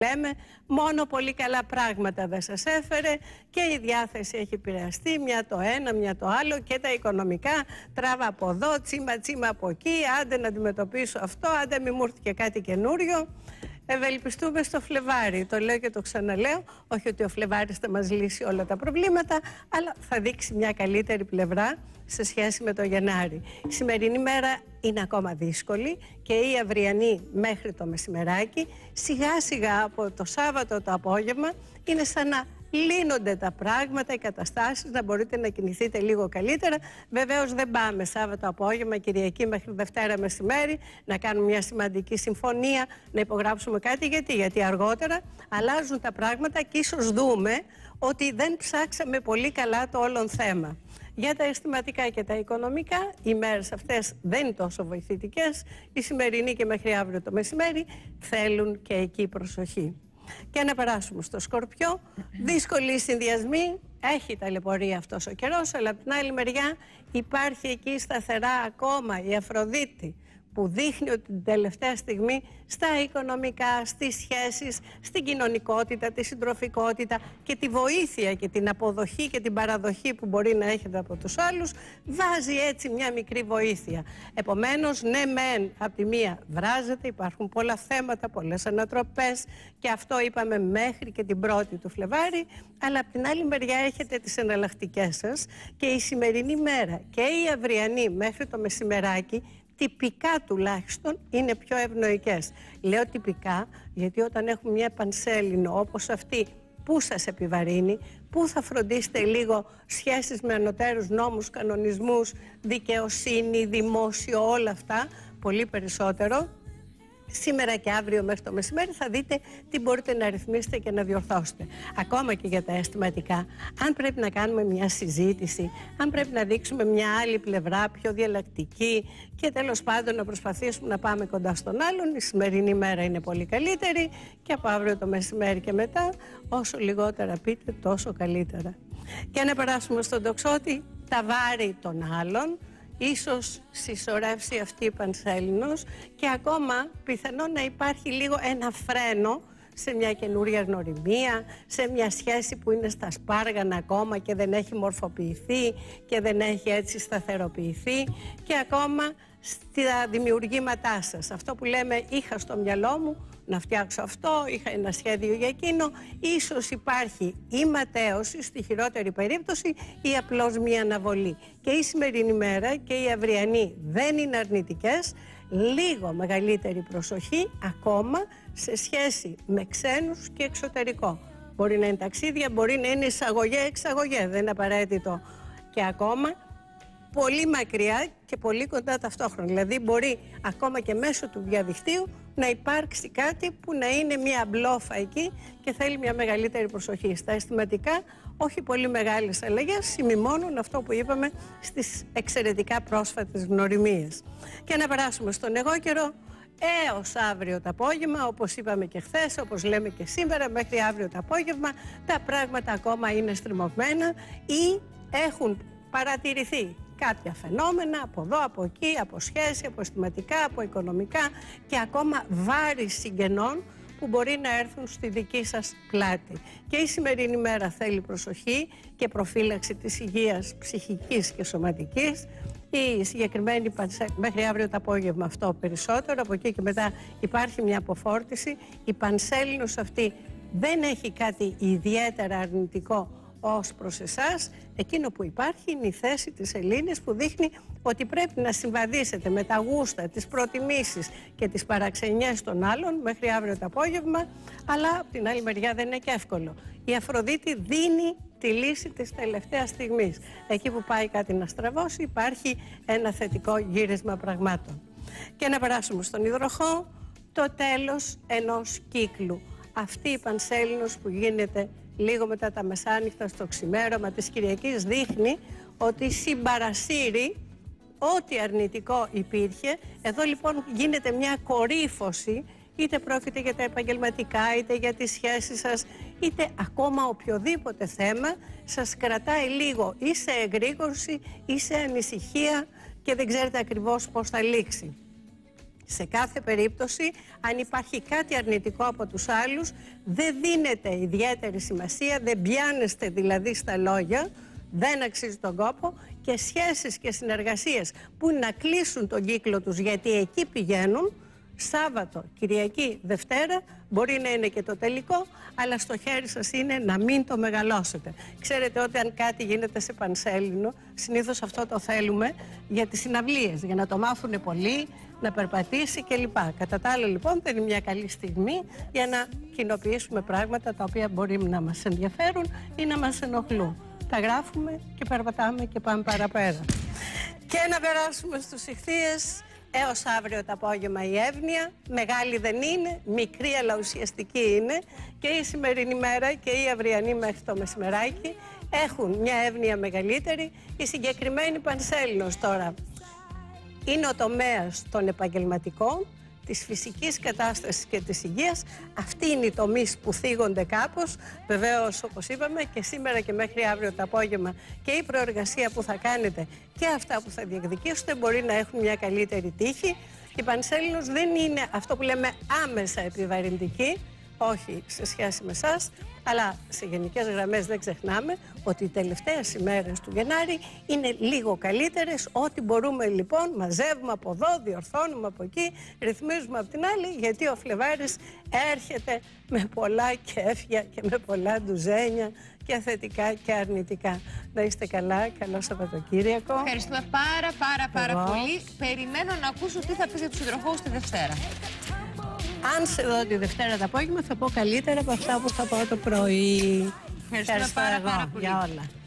λέμε, μόνο πολύ καλά πράγματα δεν σας έφερε και η διάθεση έχει επηρεαστεί, μια το ένα, μια το άλλο και τα οικονομικά, τράβα από εδώ, τσίμα από εκεί, άντε να αντιμετωπίσω αυτό, άντε μη μου έρθει και κάτι καινούριο. Ευελπιστούμε στο Φλεβάρι, το λέω και το ξαναλέω, όχι ότι ο Φλεβάρις θα μας λύσει όλα τα προβλήματα, αλλά θα δείξει μια καλύτερη πλευρά σε σχέση με το Γενάρη. Η σημερινή μέρα είναι ακόμα δύσκολη και η αυριανή μέχρι το μεσημεράκι, σιγά σιγά από το Σάββατο το απόγευμα είναι σαν να λύνονται τα πράγματα, οι καταστάσεις, να μπορείτε να κινηθείτε λίγο καλύτερα. Βεβαίως δεν πάμε Σάββατο απόγευμα, Κυριακή μέχρι Δευτέρα μεσημέρι, να κάνουμε μια σημαντική συμφωνία, να υπογράψουμε κάτι. Γιατί αργότερα αλλάζουν τα πράγματα και ίσως δούμε ότι δεν ψάξαμε πολύ καλά το όλον θέμα. Για τα αισθηματικά και τα οικονομικά, οι μέρες αυτές δεν είναι τόσο βοηθητικές. Η σημερινή και μέχρι αύριο το μεσημέρι θέλουν και εκεί προσοχή. Και να περάσουμε στο Σκορπιό. Δύσκολοι συνδυασμοί, έχει ταλαιπωρία αυτός ο καιρός, αλλά από την άλλη μεριά υπάρχει εκεί σταθερά ακόμα η Αφροδίτη, που δείχνει ότι την τελευταία στιγμή στα οικονομικά, στις σχέσεις, στην κοινωνικότητα, τη συντροφικότητα και τη βοήθεια και την αποδοχή και την παραδοχή που μπορεί να έχετε από τους άλλους, βάζει έτσι μια μικρή βοήθεια. Επομένως, ναι μεν από τη μία βράζεται, υπάρχουν πολλά θέματα, πολλές ανατροπές και αυτό είπαμε μέχρι και την 1η του Φλεβάρι, αλλά από την άλλη μεριά έχετε τις εναλλακτικές σας και η σημερινή μέρα και η αυριανή μέχρι το μεσημεράκι τυπικά τουλάχιστον είναι πιο ευνοϊκές. Λέω τυπικά γιατί όταν έχουμε μια πανσέλινο όπως αυτή που σας επιβαρύνει, που θα φροντίσετε λίγο σχέσεις με ανωτέρους νόμους, κανονισμούς, δικαιοσύνη, δημόσιο, όλα αυτά, πολύ περισσότερο. Σήμερα και αύριο μέχρι το μεσημέρι θα δείτε τι μπορείτε να ρυθμίσετε και να διορθώσετε. Ακόμα και για τα αισθηματικά. Αν πρέπει να κάνουμε μια συζήτηση, αν πρέπει να δείξουμε μια άλλη πλευρά πιο διαλλακτική και τέλος πάντων να προσπαθήσουμε να πάμε κοντά στον άλλον, η σημερινή μέρα είναι πολύ καλύτερη και από αύριο το μεσημέρι και μετά, όσο λιγότερα πείτε τόσο καλύτερα. Και να περάσουμε στον τοξότη, τα βάρη των άλλων. Ίσως συσσωρεύσει αυτή η πανσέλινος και ακόμα πιθανόν να υπάρχει λίγο ένα φρένο σε μια καινούρια γνωριμία, σε μια σχέση που είναι στα σπάργανα ακόμα και δεν έχει μορφοποιηθεί και δεν έχει έτσι σταθεροποιηθεί και ακόμα στα δημιουργήματά σας. Αυτό που λέμε είχα στο μυαλό μου να φτιάξω αυτό, είχα ένα σχέδιο για εκείνο, ίσως υπάρχει η ματέωση στη χειρότερη περίπτωση ή απλώς μια αναβολή. Και η σημερινή μέρα και η αυριανή δεν είναι αρνητικές, λίγο μεγαλύτερη προσοχή ακόμα σε σχέση με ξένους και εξωτερικό. Μπορεί να είναι ταξίδια, μπορεί να είναι εισαγωγέ-εξαγωγέ, δεν είναι απαραίτητο. Και ακόμα πολύ μακριά και πολύ κοντά ταυτόχρονα. Δηλαδή μπορεί ακόμα και μέσω του διαδικτύου να υπάρξει κάτι που να είναι μια μπλόφα εκεί και θέλει μια μεγαλύτερη προσοχή. Στα αισθηματικά όχι πολύ μεγάλες αλλαγές, σημειώνουν αυτό που είπαμε στις εξαιρετικά πρόσφατες γνωριμίες. Και να περάσουμε στον εγώ καιρό. Έως αύριο το απόγευμα, όπως είπαμε και χθες, όπως λέμε και σήμερα, μέχρι αύριο το απόγευμα, τα πράγματα ακόμα είναι στριμωγμένα ή έχουν παρατηρηθεί κάποια φαινόμενα από εδώ, από εκεί, από σχέση, από αισθηματικά, από οικονομικά και ακόμα βάρη συγγενών που μπορεί να έρθουν στη δική σας πλάτη. Και η σημερινή μέρα θέλει προσοχή και προφύλαξη της υγείας ψυχικής και σωματικής. Η συγκεκριμένη μέχρι αύριο το απόγευμα αυτό περισσότερο, από εκεί και μετά υπάρχει μια αποφόρτιση. Η πανσέλινος αυτή δεν έχει κάτι ιδιαίτερα αρνητικό ως προς εσάς. Εκείνο που υπάρχει είναι η θέση της σελήνης που δείχνει ότι πρέπει να συμβαδίσετε με τα γούστα, τις προτιμήσεις και τις παραξενιές των άλλων μέχρι αύριο το απόγευμα, αλλά από την άλλη μεριά δεν είναι και εύκολο. Η Αφροδίτη δίνει τη λύση της τελευταίας στιγμής. Εκεί που πάει κάτι να στραβώσει υπάρχει ένα θετικό γύρισμα πραγμάτων. Και να περάσουμε στον υδροχό, το τέλος ενός κύκλου. Αυτή η πανσέλινος που γίνεται λίγο μετά τα μεσάνυχτα στο ξημέρωμα της Κυριακής δείχνει ότι συμπαρασύρει ό,τι αρνητικό υπήρχε. Εδώ λοιπόν γίνεται μια κορύφωση, είτε πρόκειται για τα επαγγελματικά, είτε για τις σχέσεις σας, είτε ακόμα οποιοδήποτε θέμα σας κρατάει λίγο ή σε εγρήγορση ή σε ανησυχία και δεν ξέρετε ακριβώς πώς θα λήξει. Σε κάθε περίπτωση, αν υπάρχει κάτι αρνητικό από τους άλλους, δεν δίνεται ιδιαίτερη σημασία, δεν πιάνεστε δηλαδή στα λόγια, δεν αξίζει τον κόπο, και σχέσεις και συνεργασίες που να κλείσουν τον κύκλο τους, γιατί εκεί πηγαίνουν, Σάββατο, Κυριακή, Δευτέρα, μπορεί να είναι και το τελικό, αλλά στο χέρι σας είναι να μην το μεγαλώσετε. Ξέρετε ότι αν κάτι γίνεται σε πανσέλινο, συνήθως αυτό το θέλουμε για τις συναυλίες, για να το μάθουν πολλοί, να περπατήσει κλπ. Κατά τα άλλα, λοιπόν, δεν είναι μια καλή στιγμή για να κοινοποιήσουμε πράγματα τα οποία μπορεί να μας ενδιαφέρουν ή να μας ενοχλούν. Τα γράφουμε και περπατάμε και πάμε παραπέρα. Και να περάσουμε στους Ιχθύες. Έως αύριο το απόγευμα η εύνοια, μεγάλη δεν είναι, μικρή αλλά ουσιαστική είναι, και η σημερινή μέρα και η αυριανή μέχρι το μεσημεράκι έχουν μια εύνοια μεγαλύτερη. Η συγκεκριμένη Πανσέλινος τώρα είναι ο τομέας των επαγγελματικών, της φυσικής κατάστασης και της υγείας. Αυτοί είναι οι τομείς που θίγονται κάπως. Βεβαίως, όπως είπαμε, και σήμερα και μέχρι αύριο το απόγευμα και η προεργασία που θα κάνετε και αυτά που θα διεκδικήσετε μπορεί να έχουν μια καλύτερη τύχη. Η Πανσέλινος δεν είναι αυτό που λέμε άμεσα επιβαρυντική, όχι σε σχέση με εσάς, αλλά σε γενικές γραμμές δεν ξεχνάμε ότι οι τελευταίες ημέρες του Γενάρη είναι λίγο καλύτερες. Ό,τι μπορούμε λοιπόν μαζεύουμε από εδώ, διορθώνουμε από εκεί, ρυθμίζουμε από την άλλη, γιατί ο Φλεβάρης έρχεται με πολλά κέφια και με πολλά ντουζένια και θετικά και αρνητικά. Να είστε καλά, καλό Σαββατοκύριακο. Ευχαριστούμε πάρα πολύ. Περιμένω να ακούσω τι θα πεις για τους συντροφούς τη Δευτέρα. Αν σε δω τη Δευτέρα το απόγευμα θα πω καλύτερα από αυτά που θα πω το πρωί. Ευχαριστούμε πάρα πολύ. Για όλα.